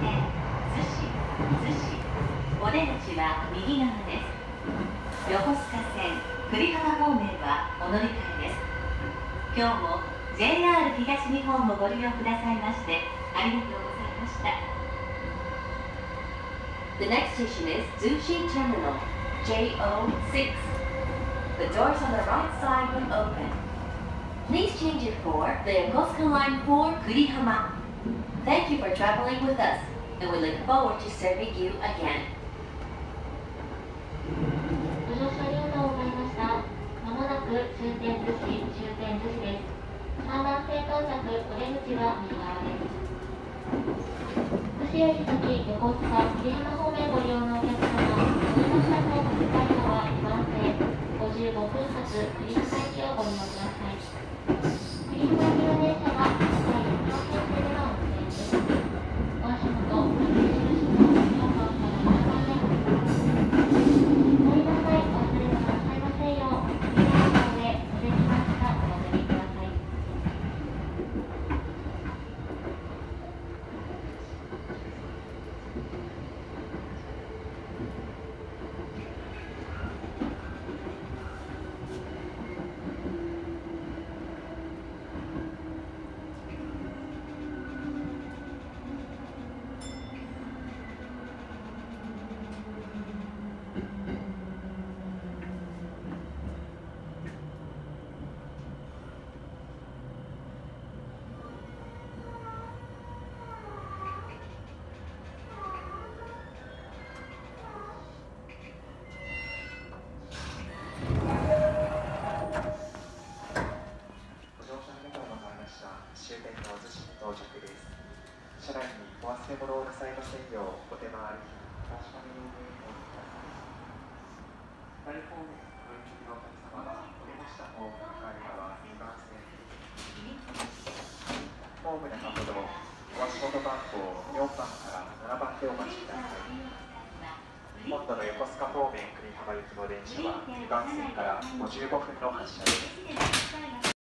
線逗子お出口は右側です。横須賀線久里浜方面はお乗り換えです。今日も JR 東日本をご利用くださいましてありがとうございました。The next station is Zushi Terminal, JO6. The doors on the right side will open. Please change it for the Yokosuka Line 4 Kurihama. Thank you for traveling with us, and we look forward to serving you again. ご乗車ありがとうございました。まもなく終点逗子です。3番線到着、お出口は右側です。逗子駅先横須賀久里浜方面ご利用のお客様、お出ましたとお伝えのは2番線55分発久里浜駅をご利用ください。久里浜行きの電車は現在4番線での運転です。お足元、お見印の評価をしてください。ごりなさい、お忘れくださいませんよう、扉の方でお出来ましたお戻りください。 終点の逗子に到着です。車内にお忘れ物をなさいませんようお手回りお確かめ用にお願いください。左方面お行きのお客様はお出ました方向かい側2番線ホームで先ほどお足元番号4番から7番でお待ちください。今度の横須賀方面久里浜行きの電車は2番線から55分の発車です。